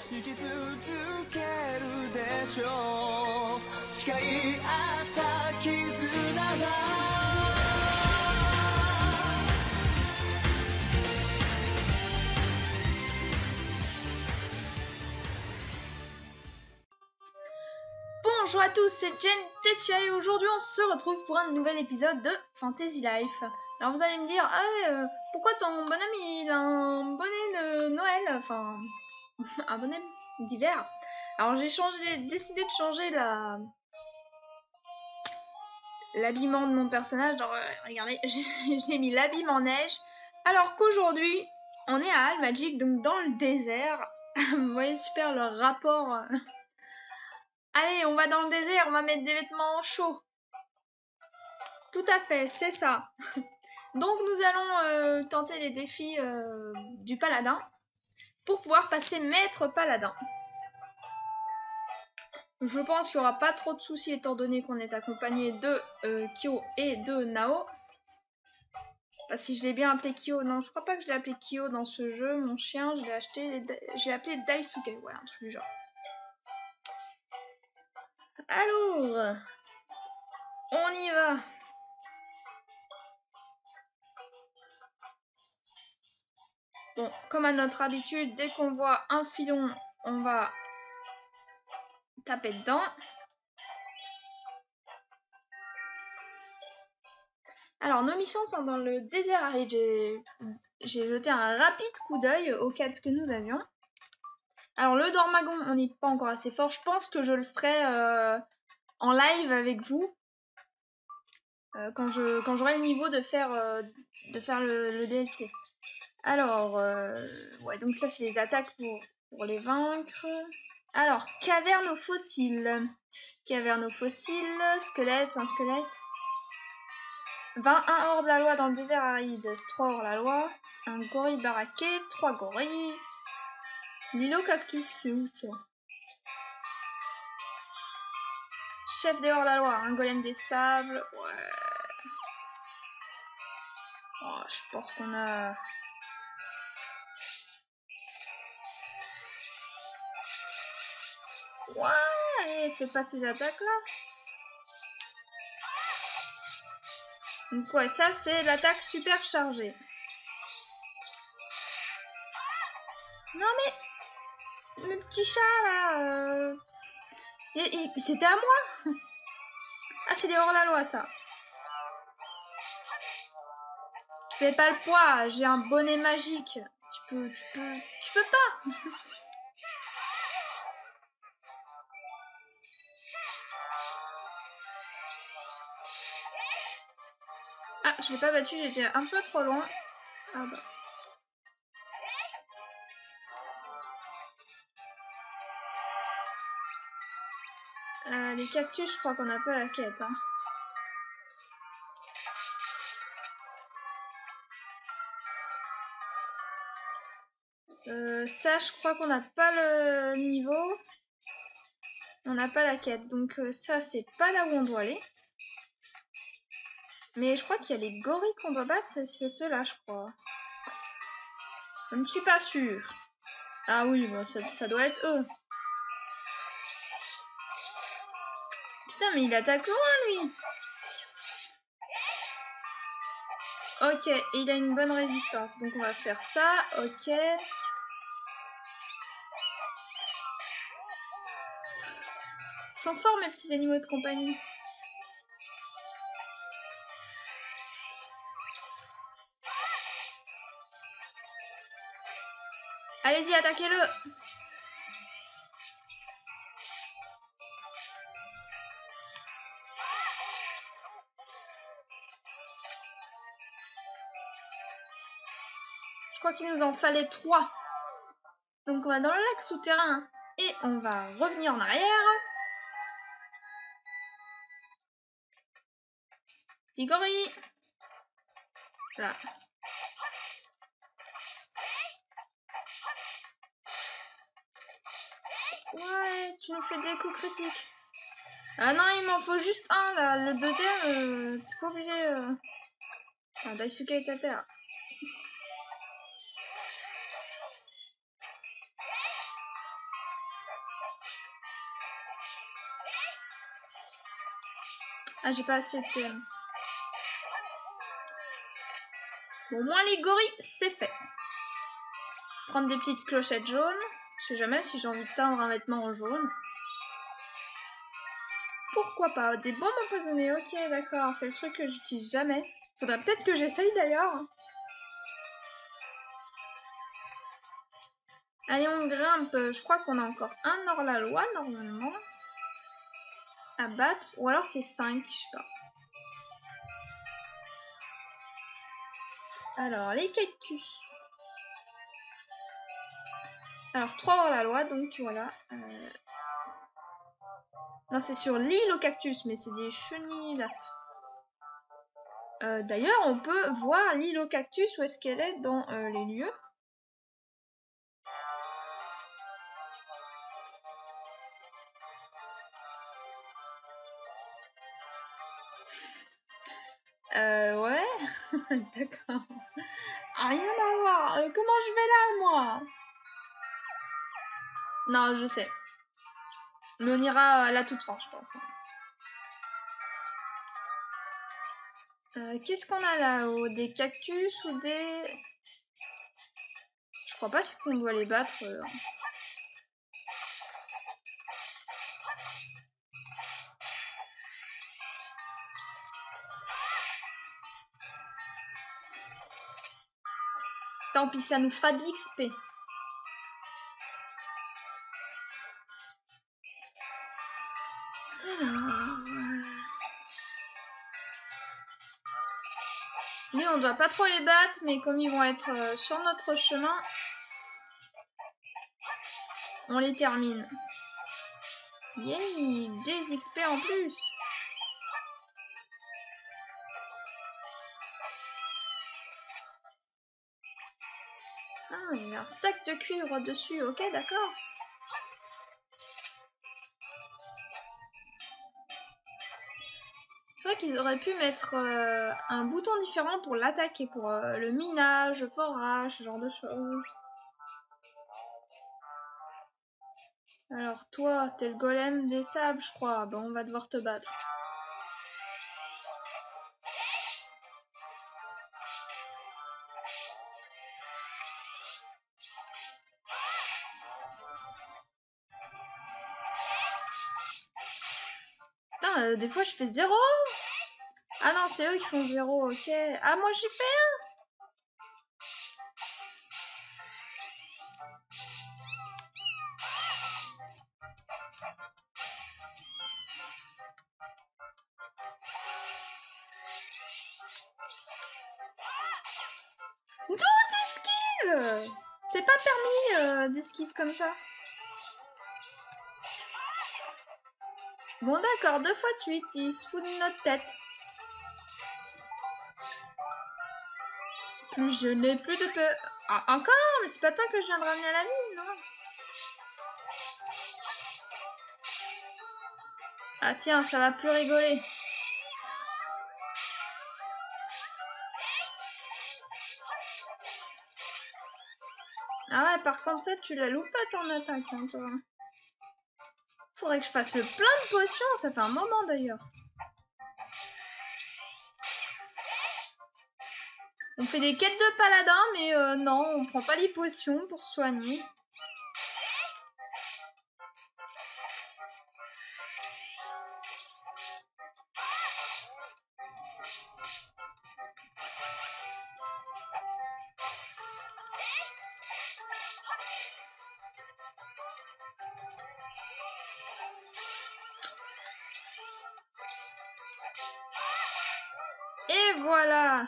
生き続けるでしょう誓い合った絆だ Bonjour à tous, c'est Jen Tetsuya et aujourd'hui on se retrouve pour un nouvel épisode de Fantasy Life. Alors vous allez me dire, pourquoi ton bonhomme il a un bonnet de Noël, enfin un bonnet d'hiver. Alors j'ai décidé de changer l'habillement de mon personnage, genre regardez, j'ai mis l'habillement neige, alors qu'aujourd'hui on est à Al-Magic, donc dans le désert. Vous voyez super le rapport... Allez, on va dans le désert, on va mettre des vêtements chauds. Tout à fait, c'est ça. Donc nous allons tenter les défis du paladin pour pouvoir passer maître paladin. Je pense qu'il n'y aura pas trop de soucis étant donné qu'on est accompagné de Kyo et de Nao. Parce que je l'ai bien appelé Kyo. Non, je crois pas que je l'ai appelé Kyo dans ce jeu. Mon chien, je l'ai acheté, j'ai appelé Daisuke. Ouais, un truc du genre. Alors, on y va. Bon, comme à notre habitude, dès qu'on voit un filon, on va taper dedans. Alors, nos missions sont dans le désert aride. J'ai jeté un rapide coup d'œil aux quêtes que nous avions. Alors, le Dormagon, on n'est pas encore assez fort. Je pense que je le ferai en live avec vous. Quand j'aurai le niveau de faire le DLC. Alors, ouais, donc ça, c'est les attaques pour les vaincre. Alors, caverne aux fossiles. Caverne aux fossiles, squelette, un squelette. 21 hors de la loi dans le désert aride, 3 hors la loi. Un gorille baraqué, 3 gorilles. L'îlot cactus, c'est où ça? Chef des hors la loi, un golem des sables. Ouais. Oh, je pense qu'on a... Ouais, fais pas ces attaques-là. Donc ouais, ça c'est l'attaque super chargée. Non mais... Le petit chat là... C'était à moi. Ah, c'est des hors-la-loi ça. Tu fais pas le poids, j'ai un bonnet magique. Tu peux pas. Ah, je l'ai pas battu, j'étais un peu trop loin. Ah bah. Les cactus, je crois qu'on a pas la quête. Hein. Ça, je crois qu'on n'a pas le niveau. On n'a pas la quête. Donc ça, c'est pas là où on doit aller. Mais je crois qu'il y a les gorilles qu'on doit battre. C'est ceux-là, je crois. Je ne suis pas sûre. Ah oui, bon, ça doit être eux. Putain, mais il attaque loin, lui. Ok, et il a une bonne résistance. Donc on va faire ça. Ok. Ils sont forts, mes petits animaux de compagnie. Allez-y, attaquez-le. Je crois qu'il nous en fallait 3. Donc on va dans le lac souterrain et on va revenir en arrière. Petit gorille. Voilà. Ouais, tu nous fais des coups critiques. Ah non, il m'en faut juste un là. Le deuxième, t'es pas obligé. Ah, Daisuke est à terre. Ah, j'ai pas assez de TM. Bon, au moins les gorilles, c'est fait. Prendre des petites clochettes jaunes. Je sais jamais si j'ai envie de teindre un vêtement en jaune. Pourquoi pas? Des bombes empoisonnées, ok, d'accord. C'est le truc que j'utilise jamais. Faudrait peut-être que j'essaye d'ailleurs. Allez, on grimpe. Je crois qu'on a encore un hors-la-loi, normalement. À battre. Ou alors c'est 5, je sais pas. Alors, les cactus. Alors, 3 hors-la-loi, donc voilà. Non, c'est sur l'île aux cactus, mais c'est des chenillastres. D'ailleurs, on peut voir l'île aux cactus, où est-ce qu'elle est dans les lieux. Ouais, d'accord. Rien à voir. Comment je vais là, moi? Non, je sais. Mais on ira à la toute fin, je pense. Qu'est-ce qu'on a là-haut? Des cactus ou des... Je crois pas qu'on doit les battre. Tant pis, ça nous fera de l'XP. Lui, on doit pas trop les battre, mais comme ils vont être sur notre chemin, on les termine. Yay, des XP en plus. Ah, il y a un sac de cuivre dessus. Ok, d'accord. C'est vrai qu'ils auraient pu mettre un bouton différent pour l'attaque et pour le minage, le forage, ce genre de choses. Alors toi, t'es le golem des sables, je crois. Ben, on va devoir te battre. Putain, des fois je fais 0. Ah non, c'est eux qui font 0, ok. Ah, moi j'ai fait 1. 12 esquives. C'est pas permis d'esquive comme ça. Bon d'accord, 2 fois de suite, ils se foutent de notre tête. Plus je n'ai plus de peur. Ah, encore? Mais c'est pas toi que je viens de ramener à la vie, non? Ah tiens, ça va plus rigoler. Ah ouais, par contre ça, tu la loupes pas ton attaque, hein, toi. Faudrait que je fasse le plein de potions, ça fait un moment d'ailleurs. On fait des quêtes de paladin, mais non, on prend pas les potions pour se soigner. Et voilà.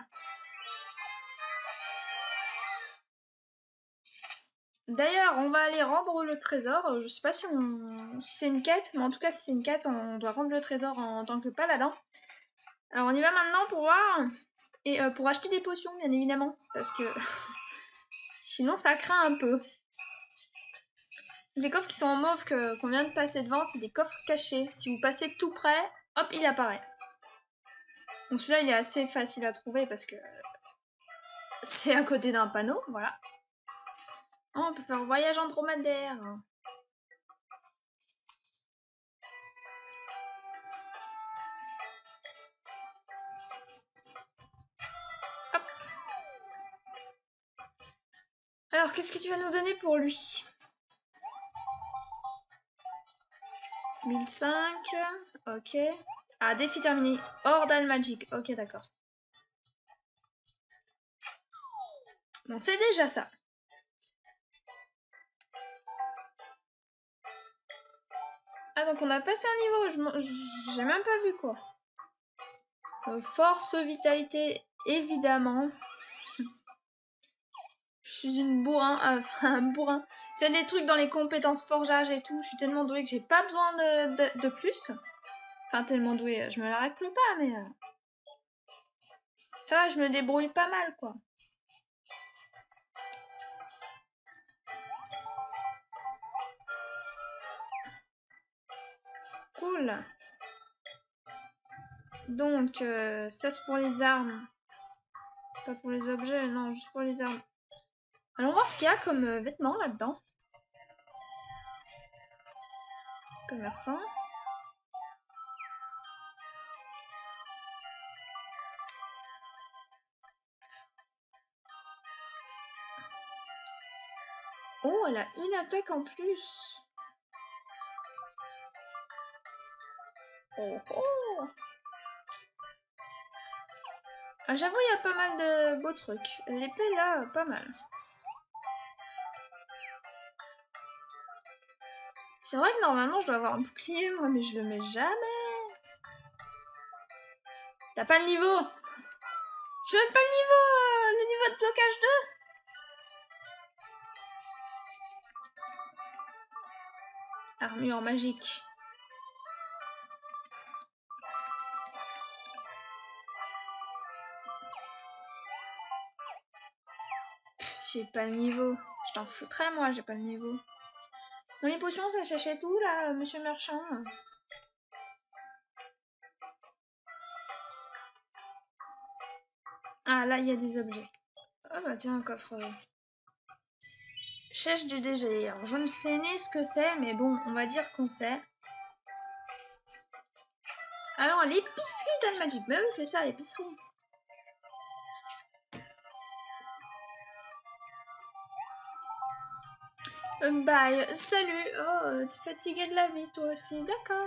D'ailleurs, on va aller rendre le trésor. Je sais pas si c'est une quête, mais en tout cas, si c'est une quête, on doit rendre le trésor en tant que paladin. Alors, on y va maintenant pour voir. Et pour acheter des potions, bien évidemment. Parce que sinon, ça craint un peu. Les coffres qui sont en mauve qu'on vient de passer devant, c'est des coffres cachés. Si vous passez tout près, hop, il apparaît. Donc celui-là, il est assez facile à trouver parce que c'est à côté d'un panneau, voilà. Oh, on peut faire un voyage en dromadaire. Alors, qu'est-ce que tu vas nous donner pour lui? 1005. Ok. Ah, défi terminé. Ordal Magic. Ok, d'accord. Bon, c'est déjà ça. Ah, donc on a passé un niveau. J'ai même pas vu quoi. Force, vitalité, évidemment. Je suis une bourrin. Enfin, un bourrin. C'est des trucs dans les compétences forgeage et tout. Je suis tellement douée que j'ai pas besoin de plus. Enfin, tellement douée. Je me la racle pas, mais... ça va, je me débrouille pas mal, quoi. Cool. Donc, ça c'est pour les armes. Pas pour les objets, non, juste pour les armes. Allons voir ce qu'il y a comme vêtements là-dedans. Commerçant. Oh, elle a une attaque en plus. Oh, oh. Ah, j'avoue, il y a pas mal de beaux trucs. L'épée là, pas mal. C'est vrai que normalement je dois avoir un bouclier moi, mais je le mets jamais. T'as pas le niveau. J'ai même pas le niveau de blocage 2. Armure magique. J'ai pas le niveau. Je t'en foutrais moi, j'ai pas le niveau. Bon, les potions, ça s'achète où là, monsieur Marchand? Ah, là, il y a des objets. Ah bah tiens, un coffre. Chèche du DG. Alors, je ne sais ni ce que c'est, mais bon, on va dire qu'on sait. Alors, l'épicerie d'Almagic. Bah oui, c'est ça, l'épicerie. Bye, salut. Oh, t'es fatigué de la vie, toi aussi, d'accord.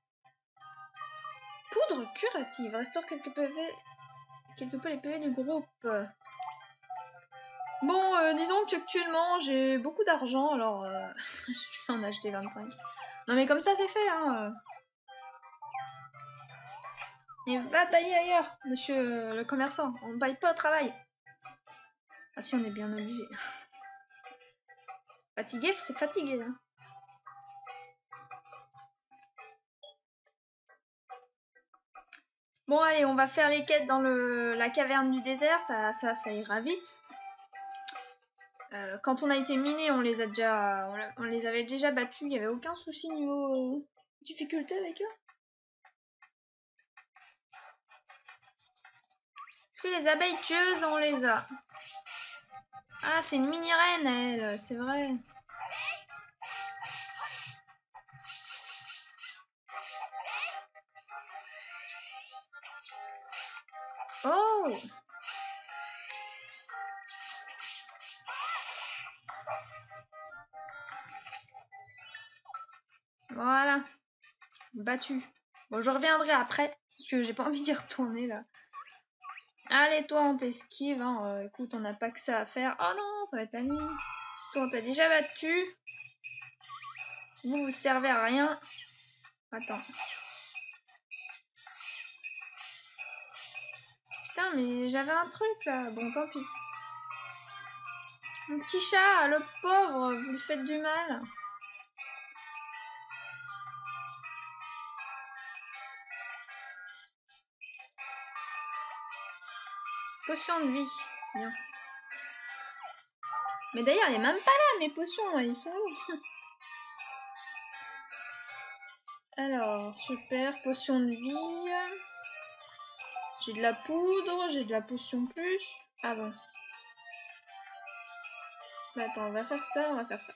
Poudre curative. Restaure quelque peu les PV du groupe. Bon, disons qu'actuellement, j'ai beaucoup d'argent, alors je vais en acheter 25. Non mais comme ça, c'est fait, hein. Et va bailler ailleurs, monsieur le commerçant. On ne baille pas au travail. Ah si, on est bien obligé. Fatigué, c'est fatigué. Hein. Bon, allez, on va faire les quêtes dans la caverne du désert. Ça ira vite. Quand on a été miné, on les avait déjà battus. Il n'y avait aucun souci niveau difficulté avec eux. Est-ce que les abeilles tueuses, on les a? Ah, c'est une mini-reine, elle, c'est vrai. Oh! Voilà. Battu. Bon, je reviendrai après, parce que j'ai pas envie d'y retourner, là. Allez, toi, on t'esquive, hein. Écoute, on n'a pas que ça à faire. Oh non, ça va être la nuit. Toi, on t'a déjà battu. Vous servez à rien. Attends. Putain, mais j'avais un truc, là. Bon, tant pis. Mon petit chat, le pauvre, vous lui faites du mal. Potion de vie, c'est bien. Mais d'ailleurs, il est même pas là, mes potions, ils sont où? Alors, super, potion de vie. J'ai de la poudre, j'ai de la potion plus. Ah bon. Bah, attends, on va faire ça, on va faire ça.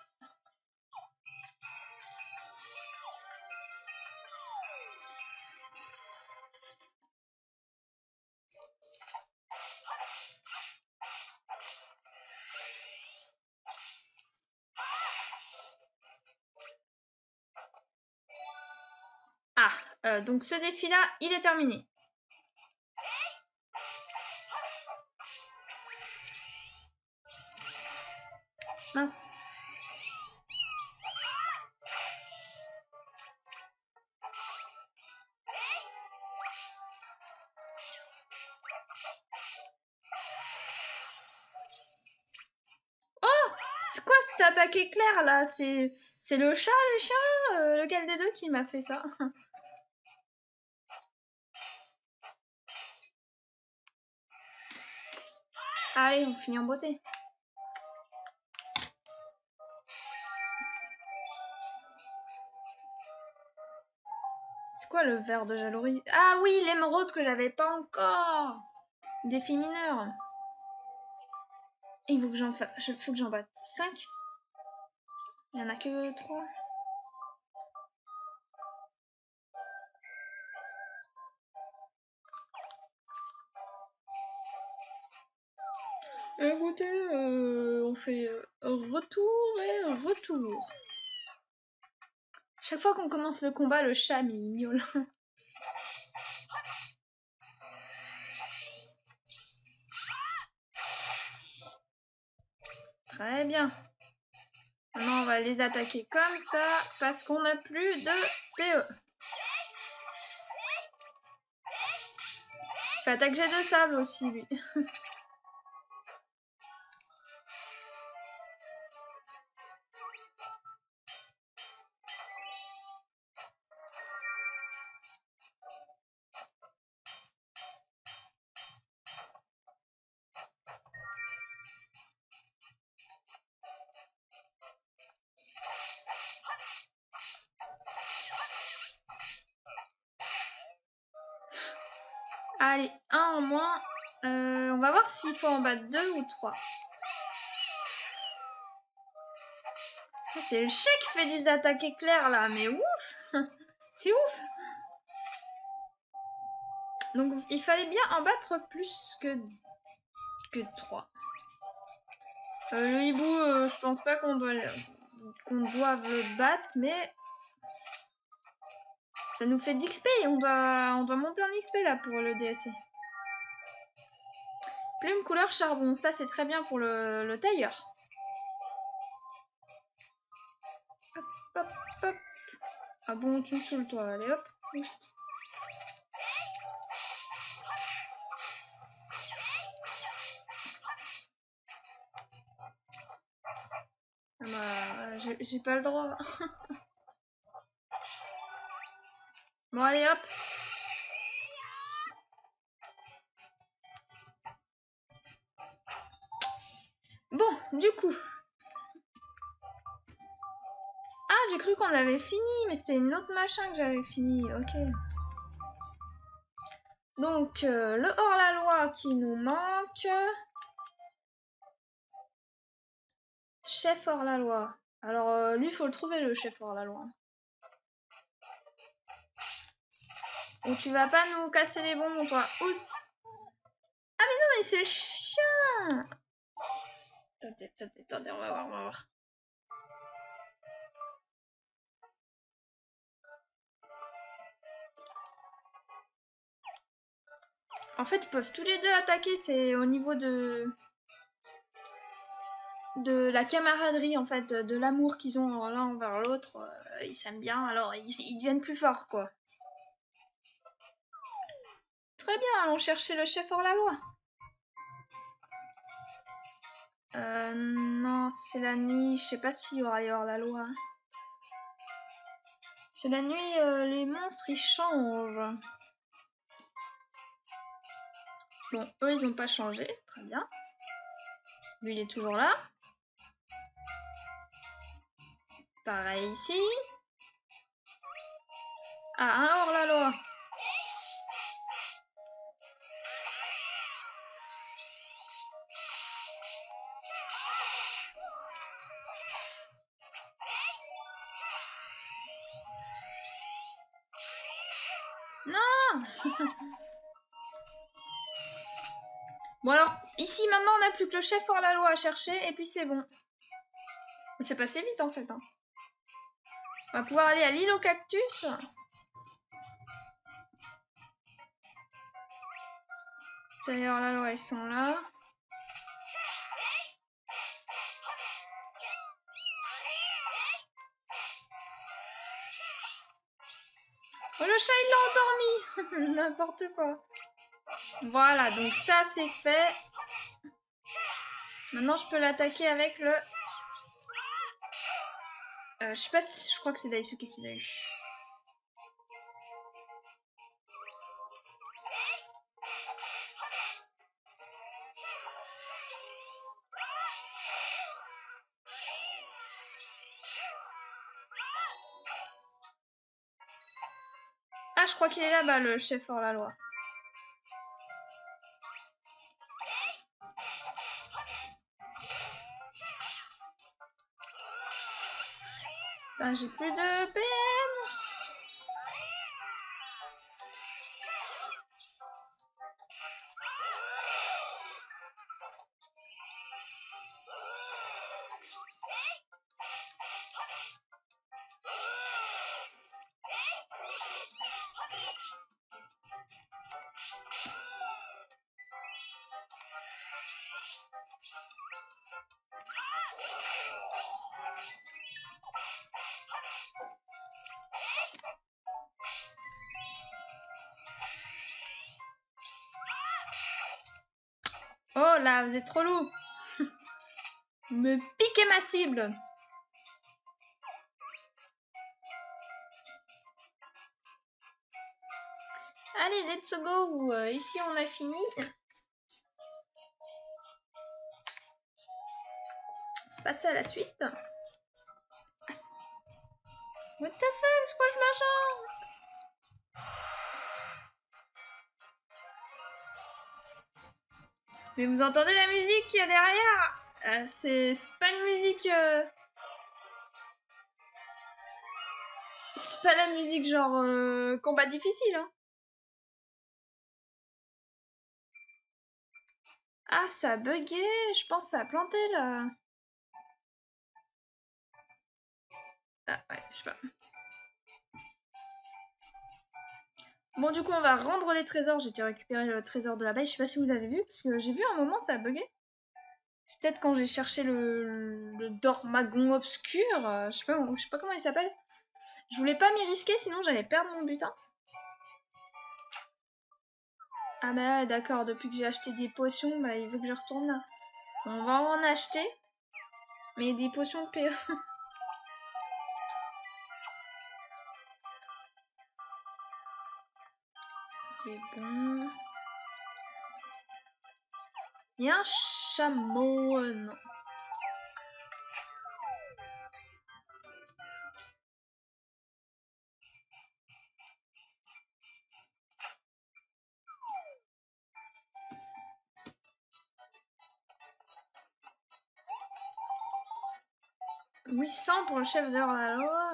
Ah, donc ce défi-là, il est terminé. Mince. Oh, c'est quoi cette attaque éclair là? C'est le chat, le chien? Lequel des deux qui m'a fait ça? Allez, on finit en beauté. C'est quoi le verre de jalousie? Ah oui, l'émeraude que j'avais pas encore. Défi mineur. Il faut que j'en batte 5. Il y en a que 3. Écoutez, on fait retour et retour. Chaque fois qu'on commence le combat, le chat il miaule. Très bien. Maintenant, on va les attaquer comme ça parce qu'on n'a plus de PE. Il fait attaque jet de sable aussi, lui. Allez, un en moins. On va voir s'il faut en battre 2 ou 3. C'est le chat qui fait des attaques éclairs là, mais ouf. C'est ouf. Donc il fallait bien en battre plus que 3. Le hibou, je pense pas qu'on doive le battre, mais ça nous fait d'XP. On doit monter en XP là pour le DSC. Plume couleur charbon, ça c'est très bien pour le tailleur. Hop, hop, hop. Ah bon, tu me saoules toi, allez hop. Ah bah, j'ai pas le droit. Bon allez hop. Bon, du coup. Ah, j'ai cru qu'on avait fini, mais c'était une autre machin que j'avais fini. Ok. Donc, le hors-la-loi qui nous manque. Chef hors-la-loi. Alors, lui, il faut le trouver, le chef hors-la-loi. Et tu vas pas nous casser les bonbons, toi. Oups. Ah, mais non, mais c'est le chien. Attendez, on va voir. En fait, ils peuvent tous les deux attaquer. C'est au niveau de la camaraderie, en fait, de l'amour qu'ils ont l'un envers l'autre. Ils s'aiment bien, alors ils deviennent plus forts, quoi. Très bien, allons chercher le chef hors-la-loi. Non, c'est la nuit. Je sais pas s'il y aura les hors-la-loi. C'est la nuit, les monstres, ils changent. Bon, eux, ils ont pas changé. Très bien. Lui, il est toujours là. Pareil ici. Ah, un hors-la-loi. Non. Bon alors, ici, maintenant, on n'a plus que le chef hors-la-loi à chercher, et puis c'est bon. C'est passé vite, en fait. Hein. On va pouvoir aller à l'île au cactus. Ça y est, la loi, ils sont là. Oh, le chat, il l'a endormi. N'importe quoi. Voilà, donc ça, c'est fait. Maintenant, je peux l'attaquer avec le... je sais pas si... Je crois que c'est Daisuke qui l'a eu. Ah, je crois qu'il est là-bas, le chef hors-la-loi. J'ai plus de peine. Oh là, vous êtes trop lourd. Vous me piquez ma cible. Allez, let's go. Ici, on a fini. Passer à la suite. What the fuck, c'est quoi ce machin? Mais vous entendez la musique qu'il y a derrière? C'est pas une musique... C'est pas la musique genre combat difficile, hein. Ah, ça a bugué. Je pense que ça a planté, là. Ah, ouais, je sais pas. Bon, du coup, on va rendre les trésors. J'ai été récupérer le trésor de l'abeille. Je sais pas si vous avez vu, parce que j'ai vu un moment, ça a bugué. C'est peut-être quand j'ai cherché le Dormagon obscur. Je sais pas comment il s'appelle. Je voulais pas m'y risquer, sinon j'allais perdre mon butin. Ah bah d'accord, depuis que j'ai acheté des potions, bah il veut que je retourne là. On va en acheter, mais des potions de PE. C'est bon. Il y a un chameau, non. « 800 pour le chef d'heure à la loi.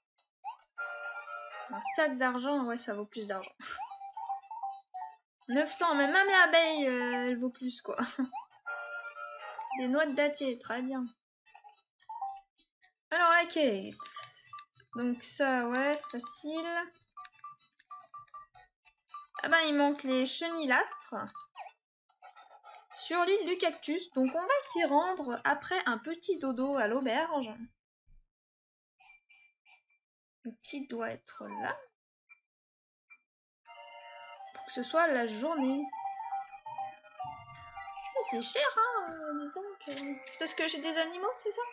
Un sac d'argent, ouais, ça vaut plus d'argent. 900, mais même l'abeille, elle vaut plus, quoi. Des noix de dattier, très bien. Alors, la quête. Donc ça, ouais, c'est facile. Ah ben, il manque les chenillastres. Sur l'île du cactus, donc on va s'y rendre après un petit dodo à l'auberge. Qui doit être là. Pour que ce soit la journée. C'est cher, hein, dis donc. C'est parce que j'ai des animaux, c'est ça?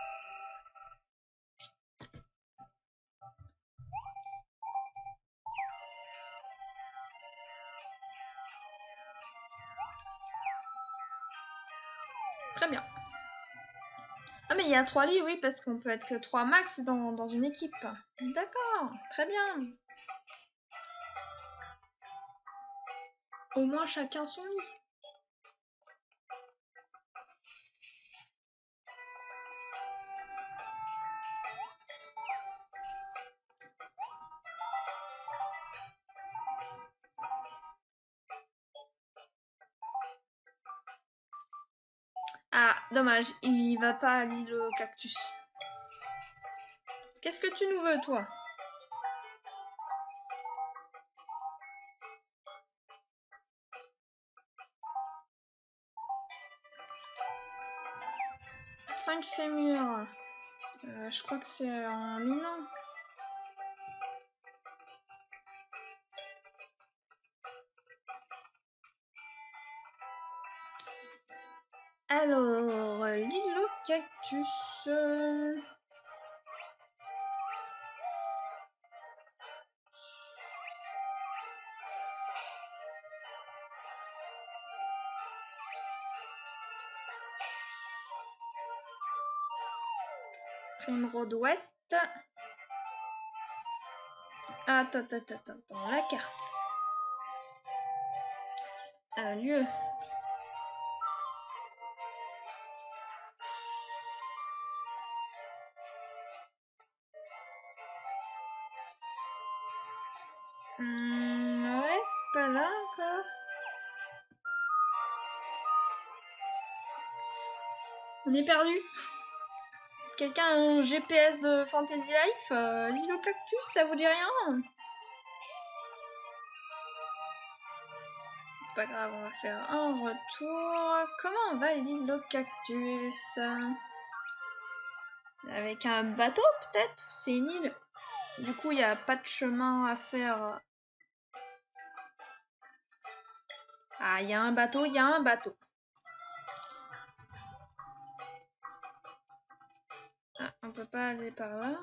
Très bien. Ah mais il y a 3 lits, oui, parce qu'on peut être que 3 max dans une équipe. D'accord, très bien. Au moins chacun son lit. Ah, dommage, il va pas à l'île au cactus. Qu'est-ce que tu nous veux, toi? 5 fémurs. Je crois que c'est en minant. Alors, l'îlot cactus. Primrose Ouest. Attends, la carte. Lieu. Ouais, c'est pas là encore. On est perdu. Quelqu'un a un GPS de Fantasy Life? L'îlot cactus, ça vous dit rien? C'est pas grave, on va faire un retour. Comment on va l'îlot cactus? Avec un bateau peut-être? C'est une île. Du coup, il n'y a pas de chemin à faire. Ah, il y a un bateau, il y a un bateau. Ah, on peut pas aller par là.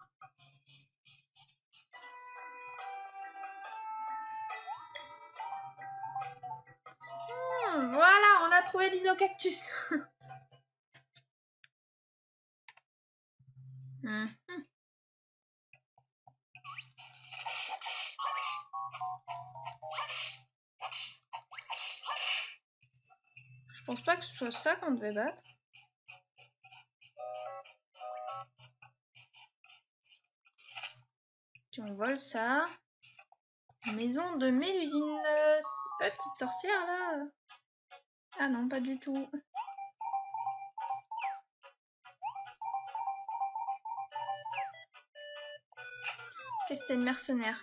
Voilà, on a trouvé l'îlot cactus. Je pense pas que ce soit ça qu'on devait battre. Si on vole ça. Maison de Mélusine. Petite sorcière là. Ah non, pas du tout. Qu'est-ce que c'était une mercenaire?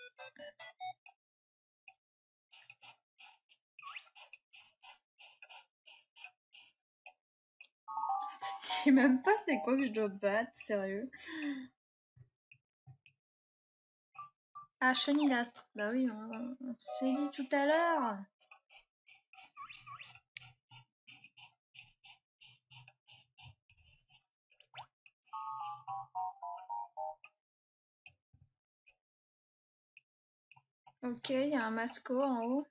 Je sais même pas c'est quoi que je dois battre, sérieux. Ah, Chenillastre. Bah oui, on s'est dit tout à l'heure. Ok, il y a un masco en haut.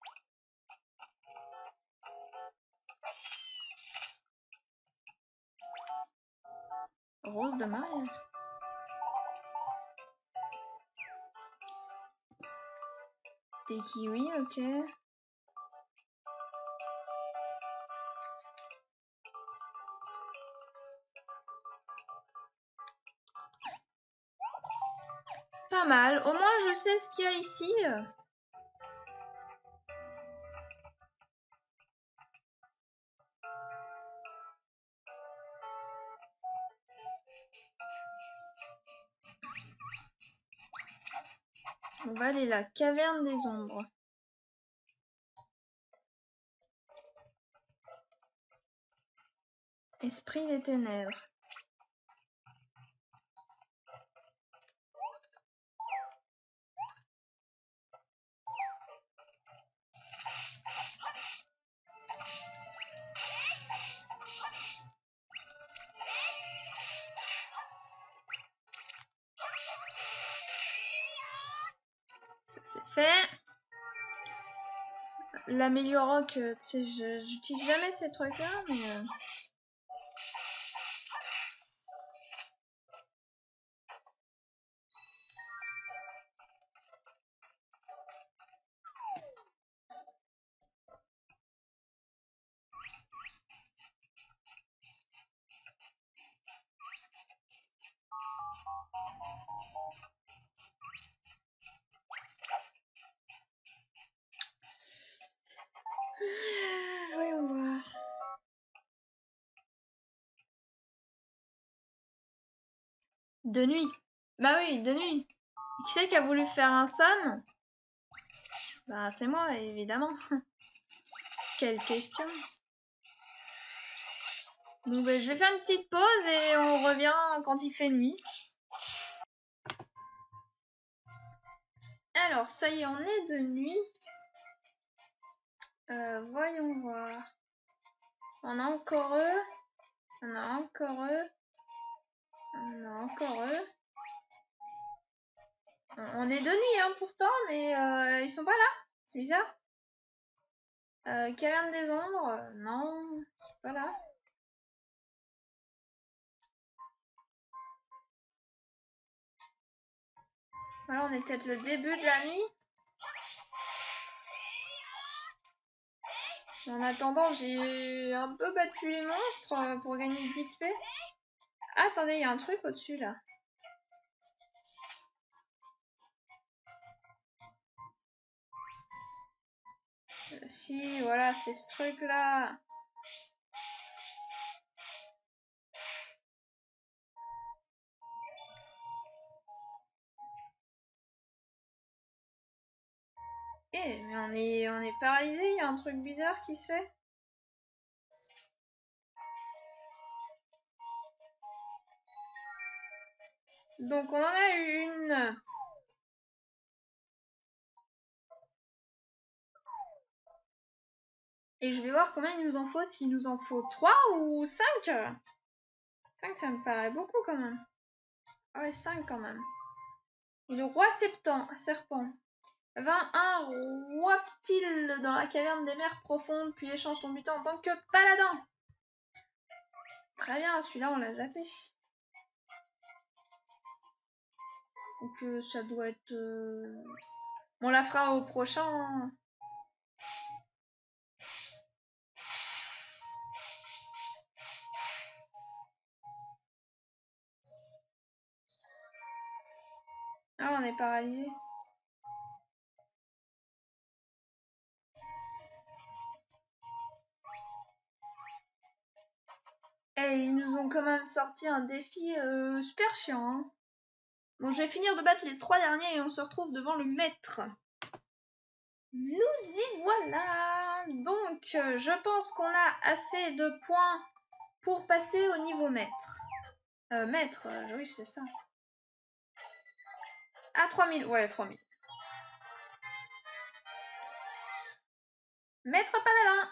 Rose de mariage. Des kiwis, ok. Pas mal. Au moins, je sais ce qu'il y a ici. On va aller la caverne des ombres. Esprit des ténèbres. Ça c'est fait. L'améliorant que, tu sais, j'utilise jamais ces trucs-là, mais... Voyons voir. De nuit. Bah oui, de nuit. Qui c'est qui a voulu faire un somme? Bah c'est moi, évidemment. Quelle question. Bon, ben, je vais faire une petite pause et on revient quand il fait nuit. Alors, ça y est, on est de nuit. Voyons voir. On a encore eux. On a encore eux. On a encore eux. On est de nuit, hein, pourtant, mais ils sont pas là. C'est bizarre. Caverne des ombres. Non, ils sont pas là. Voilà, on est peut-être le début de la nuit. En attendant, j'ai un peu battu les monstres pour gagner de l'XP. Ah, attendez, il y a un truc au-dessus, là. Si, voilà, c'est ce truc-là. Eh, mais on est paralysé, il y a un truc bizarre qui se fait. Donc on en a une. Et je vais voir combien il nous en faut, s'il nous en faut 3 ou 5. 5 ça me paraît beaucoup quand même. Ah ouais, 5 quand même. Et le roi serpent. 21 roi-t-il dans la caverne des mers profondes, puis échange ton butin en tant que paladin. Très bien, celui-là on l'a zappé. Donc ça doit être... On la fera au prochain. Ah, on est paralysé. Et ils nous ont quand même sorti un défi super chiant. Hein. Bon, je vais finir de battre les 3 derniers et on se retrouve devant le maître. Nous y voilà. Donc, je pense qu'on a assez de points pour passer au niveau maître. Maître, oui, c'est ça. Ah, 3000, ouais, 3000. Maître paladin.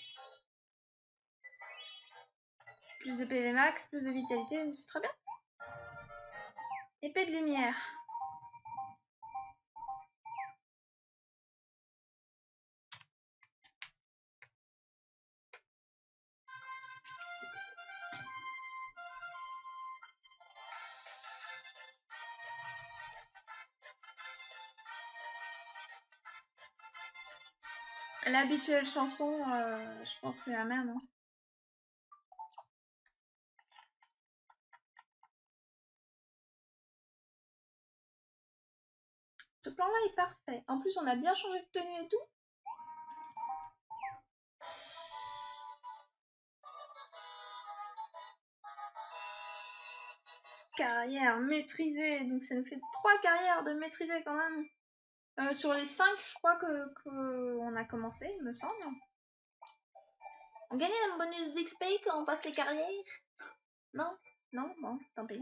Plus de PV max, plus de vitalité, c'est très bien. Épée de lumière. L'habituelle chanson, je pense que c'est la même. Hein. Ce plan-là est parfait. En plus, on a bien changé de tenue et tout. Carrière maîtrisée. Donc ça nous fait 3 carrières de maîtrisée quand même. Sur les 5, je crois que on a commencé, il me semble. On gagne un bonus d'XP quand on passe les carrières? Non? Non? Bon, tant pis.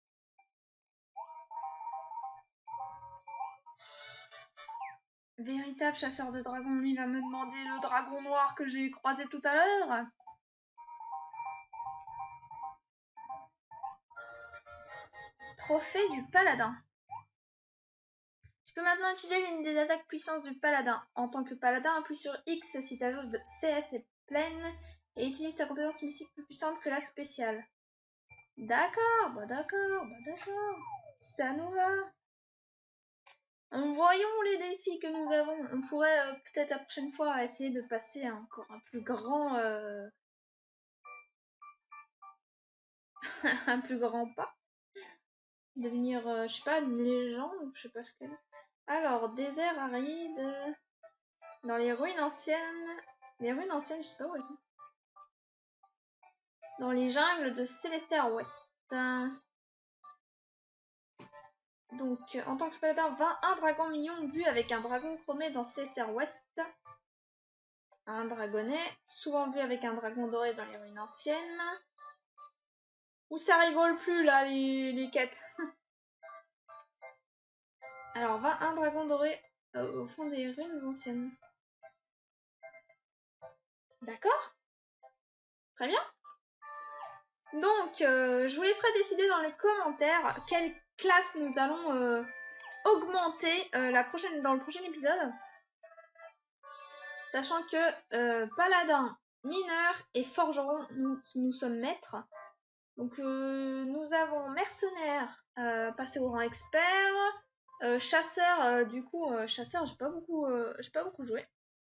Véritable chasseur de dragons, il va me demander le dragon noir que j'ai croisé tout à l'heure. Trophée du paladin. Tu peux maintenant utiliser l'une des attaques puissances du paladin. En tant que paladin, appuie sur X si ta jauge de CS est pleine et utilise ta compétence mystique plus puissante que la spéciale. D'accord, bah d'accord, bah d'accord. Ça nous va. Voyons les défis que nous avons. On pourrait peut-être la prochaine fois essayer de passer encore un plus grand un plus grand pas. Devenir, je sais pas, une légende, je sais pas ce qu'elle est. Alors, désert aride. Dans les ruines anciennes. Les ruines anciennes, je sais pas où elles sont. Dans les jungles de Célestia Ouest. Donc, en tant que paladin, 21 dragons mignons vus avec un dragon chromé dans Célestia Ouest. Un dragonnet, souvent vu avec un dragon doré dans les ruines anciennes. Ou ça rigole plus là les quêtes. Alors va un dragon doré au fond des ruines anciennes. D'accord. Très bien. Donc je vous laisserai décider dans les commentaires quelle classe nous allons augmenter dans le prochain épisode. Sachant que paladin, mineur et forgeron, nous sommes maîtres. Donc nous avons mercenaire passé au rang expert, chasseur, chasseur j'ai pas beaucoup joué.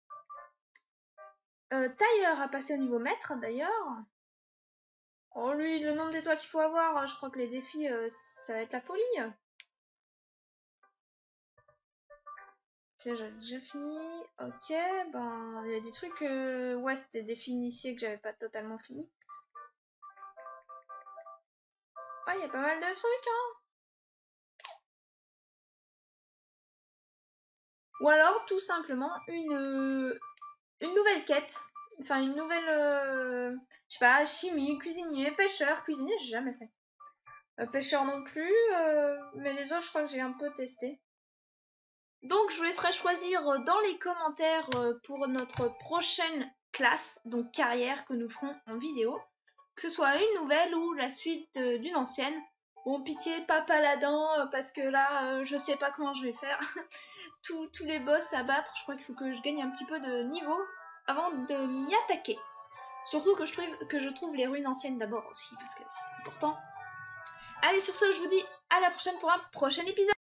Tailleur a passé au niveau maître d'ailleurs. Oh lui, le nombre d'étoiles qu'il faut avoir, je crois que les défis ça va être la folie. J'ai déjà fini. Ok, ben il y a des trucs, ouais c'était des défis initiés que j'avais pas totalement fini. Ouais, il y a pas mal de trucs, hein. Ou alors, tout simplement, une nouvelle quête. Enfin, une nouvelle, je sais pas, chimie, cuisinier, pêcheur. Cuisinier, j'ai jamais fait. Pêcheur non plus, mais les autres, je crois que j'ai un peu testé. Donc, je vous laisserai choisir dans les commentaires pour notre prochaine classe, donc carrière, que nous ferons en vidéo. Que ce soit une nouvelle ou la suite d'une ancienne. Bon, pitié, pas paladin, parce que là, je sais pas comment je vais faire. tous les boss à battre, je crois qu'il faut que je gagne un petit peu de niveau avant de m'y attaquer. Surtout que je trouve les ruines anciennes d'abord aussi, parce que c'est important. Allez, sur ce, je vous dis à la prochaine pour un prochain épisode.